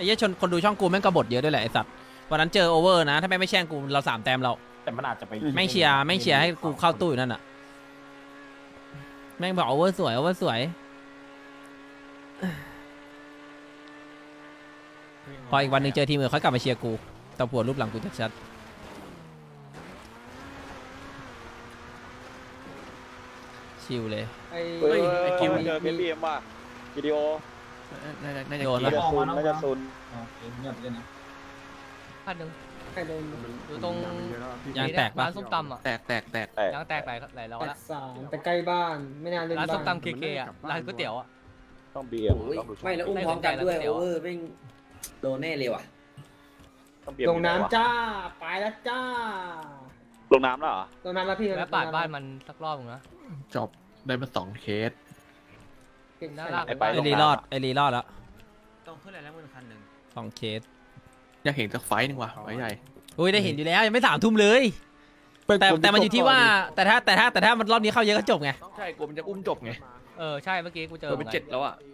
อ้เหี้ยชนคนดูช่องกูแม่งกบฏเยอะด้วยแหละไอ้สัตว์วันนั้นเจอโอเวอร์นะถ้าไม่แช่งกูเรา3 แต้มเราแต่มันอาจจะไปแม่งเชียร์ให้กูเข้าตู้อยู่นั่นน่ะแม่งบอกโอเวอร์สวยโอเวอร์สวยพออีกวันหนึ่งเจอทีมอื่นค่อยกลับมาเชียร์กูตะผัวรูปหลังกูชัดชิลเลยไอ้คิวเจอพี่บีมว่ะวิดีโอน่าจะโดนน่าจะซุนเงียบเลยนะพันหนึ่งใครโดนอยู่ตรงยางแตกร้านส้มตำอ่ะแตกยางแตกหลายล้อละ 3แต่ใกล้บ้านไม่นานเล่นร้านส้มตำเคอ่ะร้านก๋วยเตี๋ยวอ่ะต้องบีมไม่แล้วอุ้มพร้อมกันด้วยโอเวอร์แม่งโดนแน่เลยว่ะลงน้ำจ้าไปแล้วจ้าลงน้ำแล้วเหรอลงน้ำแล้วพี่แล้วปาดบ้านมันสักรอบนึงนะจบได้มา2 เคสไอ้รีรอดแล้วต้องขึ้นอะไรแล้วมือคันหนึ่ง 2 เคสอยากเห็นสักไฟนึงว่ะไฟใหญ่อุ้ยได้เห็นอยู่แล้วยังไม่3 ทุ่มเลยแต่มันอยู่ที่ว่าแต่ถ้ามันรอบนี้เข้าเยอะก็จบไงใช่กูมันจะอุ้มจบไงใช่เมื่อกี้กูเจอเป็น7แล้วอ่ะ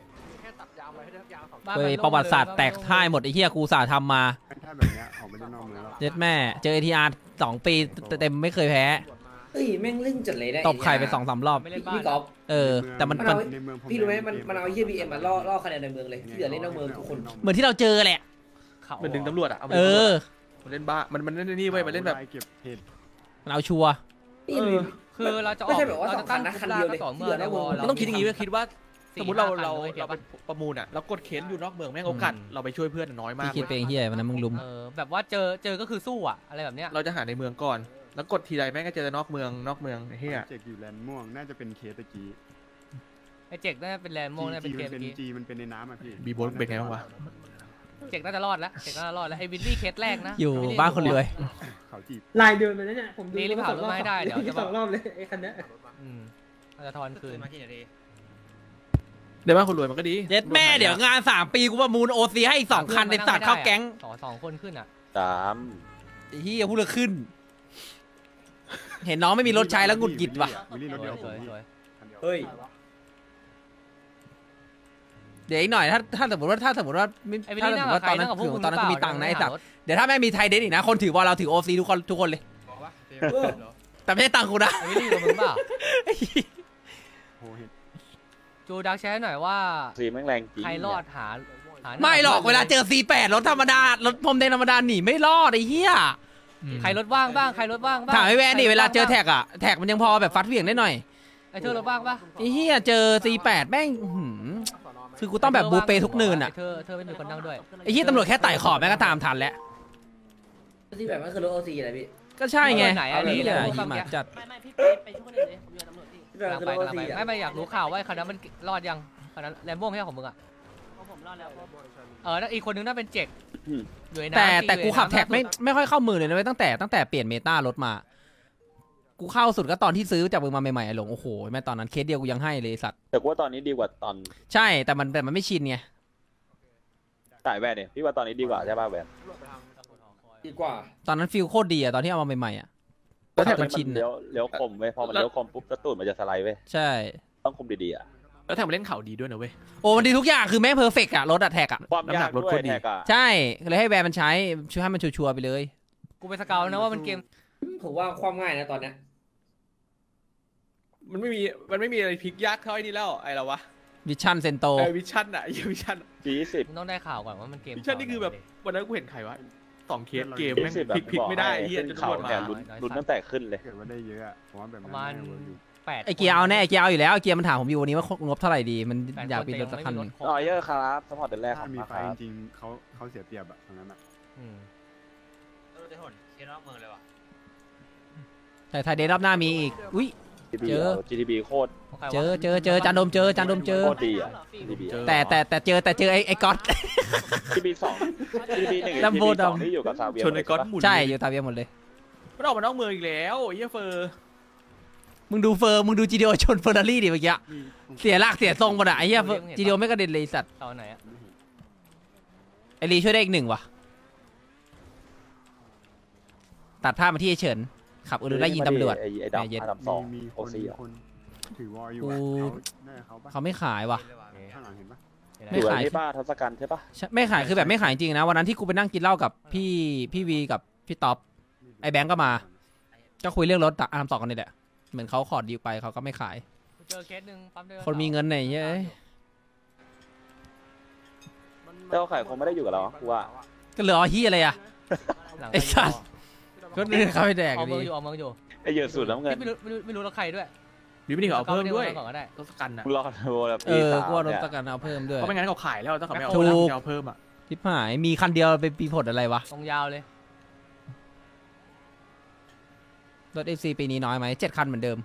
ประวัติศาสตร์แตกท่ายหมดไอ้เหี้ยกูสาทำมาเจ็ดแม่เจอATR 2 ปีเต็มไม่เคยแพ้แม่งเล่นจัดเลยได้ตบไข่ไป2-3 รอบพี่ก๊อฟแต่มันพี่รู้ไหมมันเอาBMมาล่อคะแนนในเมืองเลยที่เหลือเล่นนอกเมืองทุกคนเหมือนที่เราเจอแหละมันดึงตำรวจอ่ะมันเล่นบ้ามันเล่นนี่ไว้มันเล่นแบบมันเอาชัวคือเราจะไม่ใช่แบบว่า2 คันนะคันเดียวเลยเมื่อเราต้องคิดอย่างนี้ว่าคิดว่าสมมติเราประมูลอ่ะเรากดเข็นอยู่นอกเมืองแม่งโอกาสเราไปช่วยเพื่อนน้อยมากคิดเป็นเฮียวันนั้นมึงลุมแบบว่าเจอก็คือสู้อ่ะอะไรแบบเนี้ยเราจะหาในเมืองก่อนแล้วกดทีไรแม่งก็เจอนอกเมืองเฮียเจกอยู่แลนด์ม่วงน่าจะเป็นเคสตะกี้ไอเจกน่าจะเป็นแลนด์ม่วงน่าจะเป็นเคสตะกี้จีมันเป็นในน้ำอ่ะพี่บีโบเป็นไงบ้างวะเจกน่าจะรอดแล้วไอวินลี่เคสแรกนะอยู่บ้านคนรวยเขาจีบลายเดินไปแล้วเนี่ยผมดูรีบเผาต้นไม้ได้เดี๋ยวจะ 2 รอบเลยไอ้คันนี้เราจะทอนคืนเดี๋ยวบ้านคนรวยมันก็ดีเจ็ดแม่เดี๋ยวงาน3 ปีกูประมูลOCให้อีก2 คันในตัดเข้าแก๊ง 2 คนขึ้นอ่ะ 3 ไอ้เหี้ยพูดเลยขึ้นเห็นน้องไม่มีรถใช้แล้วหงุดหงิดว่ะเฮ้ยเดี๋ยวอีกหน่อยถ้าสมมติว่าตอนนั้นกูมีตังค์นะไอ้สัตว์เดี๋ยวถ้าแม่มีไทยเดนอีกนะคนถือว่าเราถือOCทุกคนเลยแต่ไม่ใช่ตังค์กูนะไม่ได้กับมึงเปล่าจูดักแชร์หน่อยว่าซีแม่งแรงจริงใครรอดหาไม่หรอกเวลาเจอ C8 รถธรรมดารถพรมแดงธรรมดาหนีไม่รอดไอ้เหี้ยใครรถว่างบ้างถามไอ้แวนดิเวลาเจอแท็กอะแท็กมันยังพอแบบฟัดเหวี่ยงได้หน่อยไอ้เธอรถว่างป่ะไอ้เหี้ยเจอ C8 แม่งคือกูต้องแบบบูเปทุกเนินอะเธอไม่มีคนนั่งด้วยไอ้เหี้ยตำรวจแค่ไต่ขอบแม่ก็ตามทันแล้ว C8มันคือรถOCอะไรพี่ก็ใช่ไงไหนอันนี้เลยมาจัดไม่พี่ไปช่วยคนอื่นเลยผมอยู่ตำรวจที่ไม่อยากรู้ข่าวว่าคันนั้นมันรอดยังคันนั้นแลมโบ้ไม่ใช่ของมึงอ่ะผมรอดแล้วนั่นอีกคนนึงน่าเป็นเจกแต่กูขับแท็กไม่ค่อยเข้ามือเลยนะตั้งแต่เปลี่ยนเมตารถมากูเข้าสุดก็ตอนที่ซื้อจากมึงมาใหม่ๆไอ้หลงโอ้โหแม่ตอนนั้นเคสเดียวกูยังให้เลยสัตว์แต่กูว่าตอนนี้ดีกว่าตอนใช่แต่มันไม่ชินไงสายแวนเนี่ยพี่ว่าตอนนี้ดีกว่าใช่ป่ะแวนดีกว่าตอนนั้นฟิลโคตรดีอะตอนที่เอามาใหม่ๆอะแล้วแท็กมันชินเลี้ยวคมเว้ยพอมันเลี้ยวคมปุ๊บกระตุ้นมันจะสไลด์เว้ยใช่ต้องคมดีๆอะแล้วแท็กมันเล่นเข่าดีด้วยนะเว้ยโอ้มันดีทุกอย่างคือแม่เพอร์เฟกต์อะรถอะแท็กอะความยากรถคนดีใช่เลยให้แบรนด์มันใช้ช่วยให้มันชัวร์ไปเลยกูไปสเกลนะว่ามันเกมผมว่าความง่ายนะตอนเนี้ยมันไม่มีอะไรพลิกยากเท่าไอ้นี่แล้วไอ้เราวะวิชั่นเซนโตวิชั่นอะวิชั่น 40 ต้องได้ข่าวก่อนว่ามันเกมวิชั่นนี่คือแบบวันนั้นกูเห็นใครวะ2 เคสเกมแม่งพลิกไม่ได้เฮียจะตำรวจมาลุ้นตั้งแต่ขึ้นเลยเกิดว่าได้เยอะผมว่าแบบประมาณ 8ไอเกียร์เอาแน่ไอเกียร์เอาอยู่แล้วไอเกียร์มันถามผมอยู่วันนี้ว่างบเท่าไหร่ดีมันอยากเป็นรถสักคันเยอะครับสปอร์ตเดือนแรกถ้ามีไฟจริงเขาเสียเปรียบอะตรงนั้นอะจะหนเคสนอกเมืองเลยว่ะแต่ไทยเดย์รอบหน้ามีอีกอุ้ยเจอ GTB โคตรเจอจานดมเจอโคตรดีอ่ะแต่เจอไอ้ก๊อต GTB 2 GTB 1 GTB 2ที่อยู่กับซาเวียชนไอ้ก๊อตหมุนใช่อยู่ซาเวียหมดเลยมันออกมานอกเมืองอีกแล้วเฮียเฟอร์มึงดูGTO ชนเฟอร์รารี่ดิเมื่อกี้เสียหลักเสียทรงหมดอ่ะไอ้เหี้ยGTOไม่กระเด็นเลยสัตว์ตอนไหนอ่ะไอรีช่วยได้อีก1ว่ะตัดภาพมาที่ไอเฉินขับอื่นไล่ยิงตำรวจไอ้ดำ2 มีคนถือวอลอยู่เขาไม่ขายว่ะข้างหลังเห็นปะไม่ขายใช่ป่ะทศกัณฐ์ใช่ป่ะไม่ขายคือแบบไม่ขายจริงนะวันนั้นที่กูไปนั่งกินเหล้ากับพี่วีกับพี่ท็อปไอ้แบงก์ก็มาก็คุยเรื่องรถอาร์มต่อกันนี่แหละเหมือนเขาขอดีลไปเขาก็ไม่ขายเจอเคสหนึ่งปั๊มเดินคนมีเงินไหนเย้ยเจ้าไข่คงไม่ได้อยู่กับเรากูว่าก็เหลือเอาที่อะไรอ่ะ ไอ้สัตว์ ก็เดินเข้าไปแดกออกเมืดีองอยู่ออกเมืองอยู่ไอ้เหยื่อสูตรน้ำเงินไม่รู้แล้วใครด้วยหรือไม่ถึงเอาเพิ่มด้วยก่อนก็ได้ทศกัณฐ์อ่ะกูรอดูแบบเออปีสามกูว่ารถเนี่ยประกันเอาเพิ่มด้วยเพราะไม่งั้นเขาขายแล้วถ้าเขาไม่เอาถูกแล้วเอาเพิ่มอ่ะทิพหายมีคันเดียวเป็นปีผลอะไรวะตรงยาวเลยรถ FC ปีนี้น้อยไหม7 คันเหมือนเดิม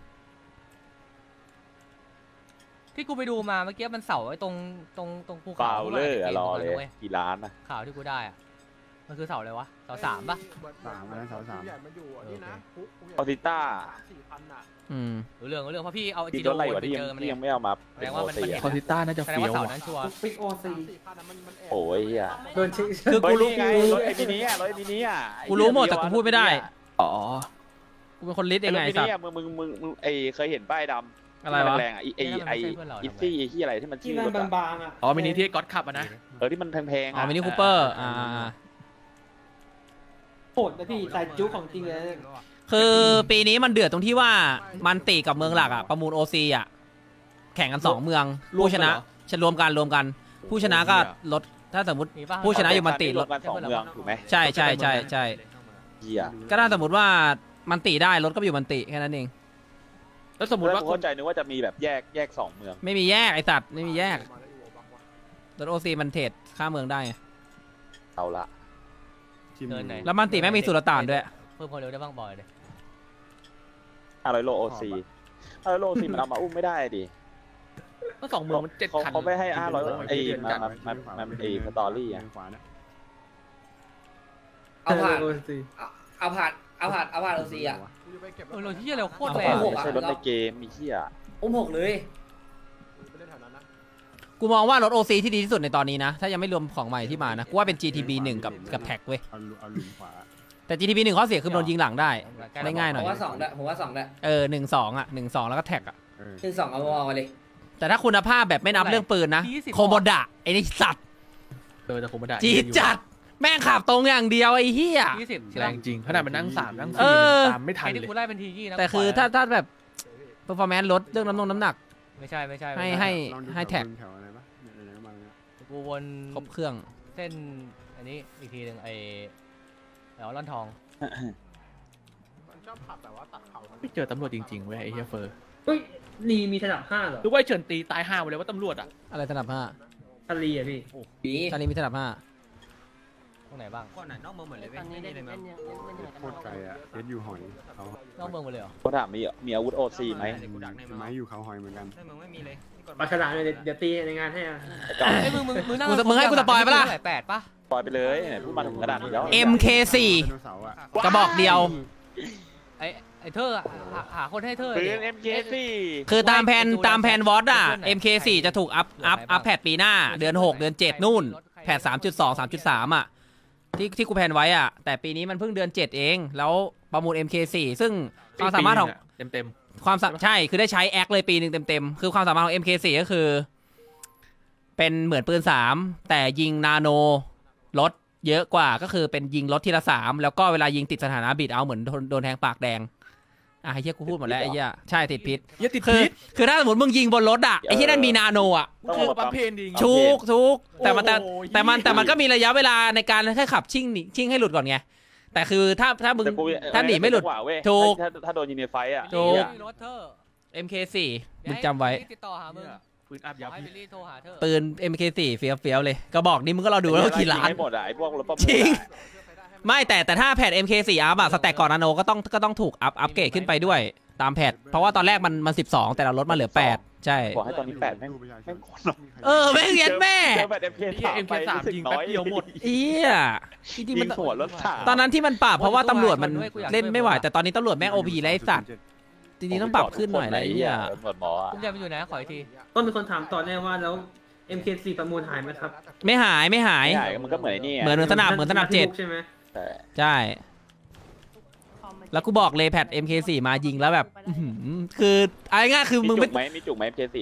ที่กูไปดูมาเมื่อกี้มันเสาไอ้ตรงภูเปเขาล่าเลยอะรอเลยว้กี่ล้านนะข่าวที่กูได้อะมันคือเสาอะไรวะเสา3ป่ะ 3อันนั้นเสา3 ออติต้าอืมรู้เรื่องเพราะพี่เอาที่จีรโดถอะไรไปวะที่เจอมันยัเนี่ยงไม่เอามาแสดงว่ามันโอซีเห็นคอนติต้าน่าจะแสดงเฟี้ว่ายวเสาอะนั้นชัวร์ปิกโอซีโอ้ยอ่ะโดนชิงคือกูรู้ไงรถไอ้มินิอ่ะรถไอ้มินิอ่ะกูรู้หมดแต่กูพูดไม่ได้อ๋อกูเป็นคนลิสต์เองไงไอ้ไอ้มิสันิตว์อ่ะมึงไอ้เคยเห็นป้ายดำอะไรวะแรงๆอ่ะไอ้อิฟซี่ไอ้ที่อะไรที่มันที่ชื่อมันรถอะบางๆอ่ะอ๋อมินิที่ก๊อตขับอ่ะนะที่มันแพงๆอ๋ออ่ะมินิคูเปอร์าโหดนะพี่แต่จุ๊ของจริงเลยคือปีนี้มันเดือดตรงที่ว่ามันตีกับเมืองหลักอ่ะประมูล OC อ่ะแข่งกัน2 เมืองผู้ชนะจะรวมกันผู้ชนะก็ลดถ้าสมมติมีป่ะผู้ชนะอยู่มันติรวมกัน2 เมืองถูกไหมใช่ใช่เหี้ยก็ถ้าสมมติว่ามันติได้รถก็ไปอยู่มันติแค่นั้นเองแล้วสมมติว่าผมคนเข้าใจนึกว่าจะมีแบบแยก2 เมืองไม่มีแยกไอสัตว์ไม่มีแยกรถ OC มันเทรดค่าเมืองได้ไงเอาละทีมเดินไหนแล้วมันติแม่งมีสุลต่านด้วยเพิ่มความเร็วได้บ้างบ่อยเลย 500 โล OC 500 โล OC มันเอามาอุ้มไม่ได้ดิก็2 เมืองมัน7 คันเขาไม่ให้500ไอ้เดือนกันมันไอ้สตอรี่อ่ะขวานะเอาผ่านโอซีเอาผ่านโอซีอ่ะเราที่เราโคตรแรเอางหกไม่ใช่รถในเกมมีเหี้ยอุ้ม6เลยกูมองว่ารถ OC ที่ดีที่สุดในตอนนี้นะ ถ้ายังไม่รวมของใหม่ที่มานะ กูว่าเป็น GTB 1กับแท็กเว้ยเอาหลุมขวาแต่ GTB 1ข้อเสียคือมันโดนยิงหลังได้ได้ง่ายหผน่อยมว่า2ได้ผมว่า2ได้ 1-2อ่ะ1-2แล้วก็แท็กอ่ะเออ 1-2เอามาเลยแต่ถ้าคุณภาพแบบไม่นับเรื่องปืนนะโคโมดะไอ้นี่สัตว์แต่ผมไม่ได้จีดจัดแม่งขับตรงอย่างเดียวไอ้เหี้ย 20ใช่แรไหมงจริงขนาดมันนั่ง3นั่งเออ 4ตามไม่ทัไอ้นที่เลยกูไล่เป็นทียี่นะแต่คือถ้าแบบ performance ลดเรื่องน้ำหนักไม่ใช่ให้ลองดูให้แท็กแถวอะไรปะเนี่ยอะไรประมาณเนี้ยกูวนครบเครื่องเส้นอันนี้อีกทีหนึ่งไอ้แล้วร่อนทองไม่เจอตำรวจจริงๆเว้ยไอ้เฮียเฟอร์เฮ้ยลีมีถนัด5เหรอหรือว่าไอ้เฉินตีตาย5ไปเลยว่าตำรวจอ่ะอะไรถนัดผ้าทะลีอ่ะพี่ปีตอนนี้มีถนัดผ้าตรงไหนบ้างก่อนไหนนอกเมืองเหมือนเลยเว้ยไม่มีในเมืองโคตรไกลอ่ะเอ็ดอยู่หอยเขานอกเมืองหมดเลยเหรอเขาถามมีอาวุธ OC ไหมไม้อยู่เขาหอยเหมือนกันในเมืองไม่มีเลยที่ก่อนปลาฉลามเลยเดี๋ยวตีในงานให้อ่ะไอ้มึงนั่งมึงให้กูสปอยล์ปะล่ะ 8ป่ะปล่อยไปเลยเนี่ยพูดมาถึงกระดาษนี้แล้ว MK4 ไดโนเสาร์อ่ะกระบอกเดียวไอ้เธอหาคนให้เธอปืน MK4 คือตามแผนวอตอ่ะ MK4 จะถูกอัพแพทปีหน้าเดือน 6 เดือน 7 นู่น แพท 3.2 3.3 อ่ะ ที่กูแพนไว้อ่ะ แต่ปีนี้มันเพิ่งเดือน 7 เอง แล้วประมูล MK4 ซึ่งความสามารถของเต็มใช่คือได้ใช้แอคเลยปีหนึ่งเต็มๆ คือความสามารถของ MK4 ก็คือ เป็นเหมือนปืน 3 แต่ยิงนาโนลดเยอะกว่าก็คือเป็นยิงลดทีละ 3 แล้วก็เวลายิงติดสถานะบิดเอาเหมือนโดนแทงปากแดงไอ้เหี้ยกูพูดหมดแล้วไอ้เหี้ยใช่ติดพิษๆอย่าติดคือพิษคือถ้าสมมติมึงยิงบนรถอ่ะไอ้ที่นั่นมีนาโนอ่ะคือปั๊มเพนดีชุกแต่มันโอ้โหแต่มันก็มีระยะเวลาในการแค่ขับชิ่งให้หลุดก่อนไงแต่คือถ้ามึง ถ้าหนีไม่หลุด ถูกถ้าโดนยิงในไฟอ่ะถูกรถเธอ MK4 มึงจำไว้ติดต่อหามึงปืนอัพยับให้บิลลี่โทรหาเธอปืน MK4 เฟี้ยวๆเลยก็บอกนี่มึงก็รอดูแล้วว่ากี่ล้านให้หมดอ่ะไอ้พวกรถประมูลจริง ไม่แต่ถ้าแพท MK4 อัพอะสแต็กก่อนนาโนก็ต้องถูกอัพเกรดขึ้นไปด้วยตามแพทเพราะว่าตอนแรกมัน12แต่เราลดมาเหลือ8ใช่บอกให้ตอนนี้8แม่งแม่งเย็นแม่เจอแบบ MK3 ไปรู้สึกยิงน้แป๊อบ ยเดียวหมดเอี้ยจริงๆยิมันงหัวรถสามตอนนั้นที่มันปรับเพราะว่าตำรวจมันเล่นไม่ไหวแต่ตอนนี้ตำรวจแม่ง OP แล้วไอ้สัตว์จริงๆต้องปรับขึ้นหน่อยนะไอ้เหี้ยตำรวจหมออ่ะคุณยายไปอยู่ไหนขออีกทีต้องมีคนถามต่อแน่ว่าแล้ว MK4 ประมูลหายไหมครับไม่หายไม่ใช่มันก็เหมือนไอ้นี่เหมือนสนามเจ็ดใช่ไหมใช่แล้วกูบอกเลยแพท MK4 มายิงแล้วแบบอื้อหือคือเอาง่ายๆคือมึงมีไม่จุกไหม MK4 เนี่ย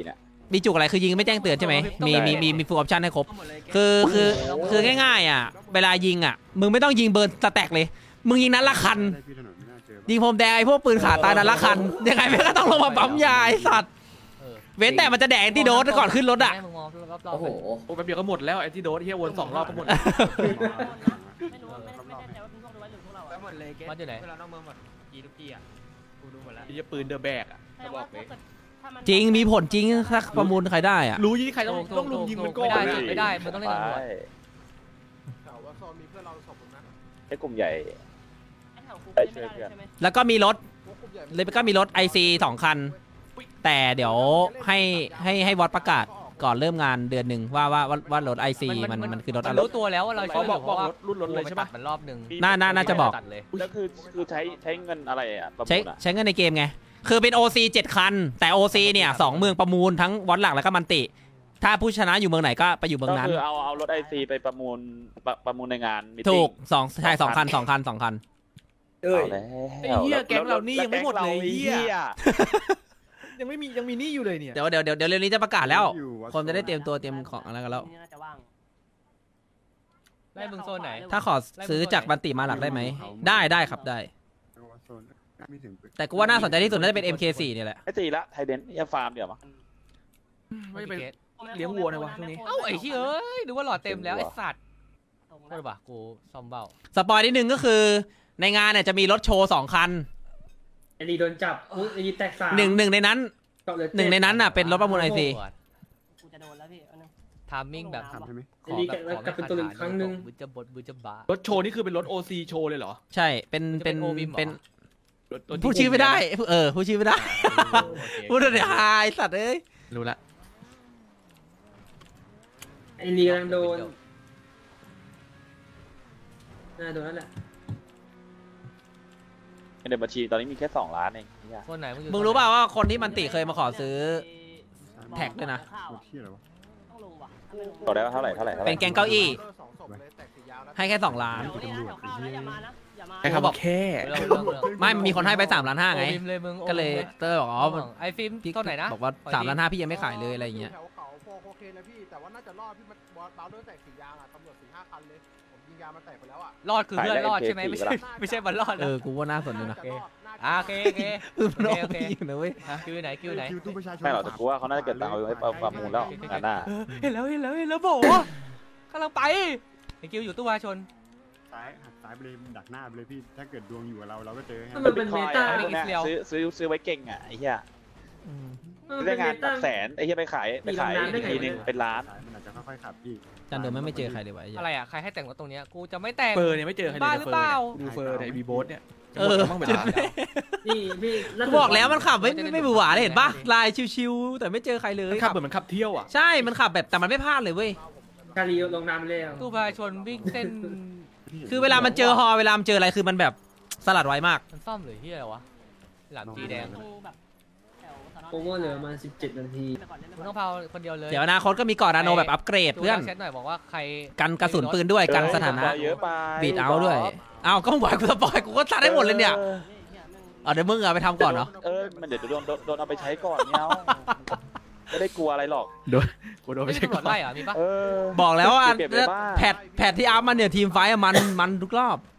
มีจุกอะไรคือยิงไม่แจ้งเตือนใช่ไหมมีฟูลออปชั่นให้ครบคือง่ายๆอ่ะเวลายิงอ่ะมึงไม่ต้องยิงเบิร์นสแต็กเลยมึงยิงนัดละคันได้พี่ถนนไม่น่าเจอยิงพรมแดงไอ้พวกปืนขาตายนัดละคันยังไงแม่งก็ต้องลงมาปั๊มยาไอ้สัตว์เว้นแต่มันจะแดงที่โดสก่อนขึ้นรถอ่ะมึงมองรอบๆโอ้โหโอ้แป๊บเดียวก็หมดแล้วไอ้ที่โดนเฮียวน2 รอบก็หมดไม่รู้ไม่แน่ใจว่าพวกดูไว้หรือพวกเราแล้วหมดเลยเกวัดอยู่ไหนเวลานอกเมืองหมดกี่ทุกที่อ่ะกูดูหมดแล้วไอ้เหี้ยปืนเดอะแบกอ่ะแต่จะบว่าอกเลยถ้ามันจริงมีผลจริงถ้าประมูลใครได้อ่ะรู้ยี่ใครต้องลุมยิงมันก่อนไม่ได้มันต้องเล่นกับหัวไอ้กลุ่มใหญ่ไอ้แถวคุกไม่ได้ใช่ไหมแล้วก็มีรถIC 2 คัน แต่เดี๋ยวให้วอดประกาศก่อนเริ่มงานเดือนหนึ่งว่ารถ IC มันคือรถอะไรรู้ตัวแล้วว่าเราเขาช่วยบอกว่ารุ่นรถเลยใช่ปะมันรอบนึงน่าจะบอกตัดเลยแล้วคือใช้เงินอะไรอ่ะประมูใช้ลอ่ะใช้เงินในเกมไง คือเป็น OC 7 คัน แต่ OC เนี่ย2 เมืองประมูลทั้งวอดหลักแล้วก็มันติ ถ้าผู้ชนะอยู่เมืองไหนก็ไปอยู่เมืองก็นั้นคือเอารถ IC ไปประมูลในงานมีถูก2ใช่2 คัน 2 คันเอ้ยไอ้เหี้ยแก๊งเรานี่ยังไม่หมดเลยเหี้ยยังมีหนี้อยู่เลยเนี่ยเดี๋ยวเร็วนี้จะประกาศแล้ว คนจะได้เตรียมตัวเตรียมของอะไรกันแล้วนี่น่าจะว่างได้มึงโซนไหนถ้าขอซื้อจากบันติมาหลักได้ไหม ได้ครับได้โซนไม่ถึงแต่กูว่าน่าสนใจที่สุดน่าจะเป็น MK4 เนี่ยแหละไอ้ตีละไทเดนไอ้ฟาร์มเดี๋ยวมั้งไม่ไป เลี้ยงวัวเลยวะช่วงนี้เอ้าไอ้เหี้ยเอ้ยดูว่าหลอดเต็มแล้วไอ้สัตว์โทษป่ะกูซ่อมเบ้าสปอยนิดนึงก็คือในงานเนี่ยจะมีรถโชว์2 คันไอ้ลีโดนจับไอ้ลีแตกสามหนึ่งในนั้นน่ะเป็นรถประมูล IC กูจะโดนแล้วพี่อันนึงทามมิ่งแบบทำใช่ไหมขอแบบขอไม่ขาดครั้งนึงบุจะบดบุจะบ้ารถโชว์นี่คือเป็นรถ OC โชว์เลยเหรอใช่เป็นรถพูดชื่อไม่ได้พูดชื่อไม่ได้พูดเดี๋ยวหายสัตว์เอ้ยรู้ละไอ้ลีกำลังโดนโดนนั่นแหละในบัญชีตอนนี้มีแค่2 ล้านเองเนี่ยคนไหนมึงรู้เปล่าว่าคนที่มันติเคยมาขอซื้อ แท็กด้วยนะรถที่อะไรวะต้องรู้ว่ะบอกได้ว่าเท่าไหร่เป็นแกงเก้าอี้ให้แค่2 ล้านเดี๋ยวแถวข้าวนะอย่ามานะอย่ามาไอ้คำบอกแค่ไม่มีคนให้ไป3.5 ล้านไงเลยมึงก็เลยบอกอ๋อไอ้ฟิล์มพี่เท่าไหร่นะบอกว่า3.5 ล้านพี่ยังไม่ขายเลยอะไรอย่างเงี้ยแถวเขาโอเคนะพี่แต่ว่าน่าจะรอดพี่มันบาร์เดอร์แตก4 ยางอ่ะตำรวจ4-5 คันเลยผมยิงยางมันแตกไปแล้วอ่ะรอดคือเพื่อนรอดใช่ไหมไม่ใช่บอลรอดกูว่าน่าสนใจนะโอเคโอเคอยู่นะเว้ยคิวไหนคิวตู้ประชาชนไม่หรอกแต่กูว่าเขาน่าจะเกิดตังค์เอาไว้ประมูลแล้วงานหน้าเห็นแล้วบอกกำลังไปไอ้คิวอยู่ตู้วาชนหักซ้ายไปเลยดักหน้าไปเลยพี่ถ้าเกิดดวงอยู่กับเราก็เจอถ้ามันเป็นเมตาพวกเนี้ยซื้อไว้เก่งอ่ะไอ้เหี้ยได้งานแสนไอ้เหี้ยไปขายทีนึงเป็นล้านมันอาจจะค่อยๆขับพี่จันโดนไม่เจอใครเลยวะอะไรอ่ะใครให้แต่งรถตรงเนี้ยกูจะไม่แต่งเฟอร์เนี่ยไม่เจอใครเลยบ้าหรือเปล่าดูเฟอร์ในบีโบสเนี่ยมั่งเวลาพี่กูบอกแล้วมันขับไม่บือหวาเลยเห็นปะลายชิวๆแต่ไม่เจอใครเลยขับเหมือนมันขับเที่ยวอ่ะใช่มันขับแบบแต่มันไม่พลาดเลยเว้ยคารีลงน้ำแล้วตู้วาชนวิ่งเส้นคือเวลามันเจอฮอเวลามันเจออะไรคือมันแบบสลัดไวมากมันซ่อมหรือที่อะไรวะหลังจีแดงตรงแบบแถวสนโอเวอร์เหลือมา17 นาทีไปก่อนเล่นมึงต้องเผาคนเดียวเลยเดี๋ยวอนาคตก็มีเกาะนาโนแบบอัปเกรดเพื่อนแชทหน่อยบอกว่าใครกันกระสุนปืนด้วยกันสถานะเยอะไปบีดเอาด้วย เอ้าก็มึงบอกให้กูสปอยกูก็ซัดได้หมดเลยเนี่ยเดี๋ยวมึงเอาไปทำก่อนเนาะมันเดี๋ยวโดนเอาไปใช้ก่อนเนี่ยไม่ได้กลัวอะไรหรอกกูโดนไม่ไม่ใช่ใช่ตำรวจไล่เหรอมีปะบอกแล้วว่าเก็บไว้บ้างแพทที่อัพมาเนี่ยทีมไฟท์อะมันทุกรอบ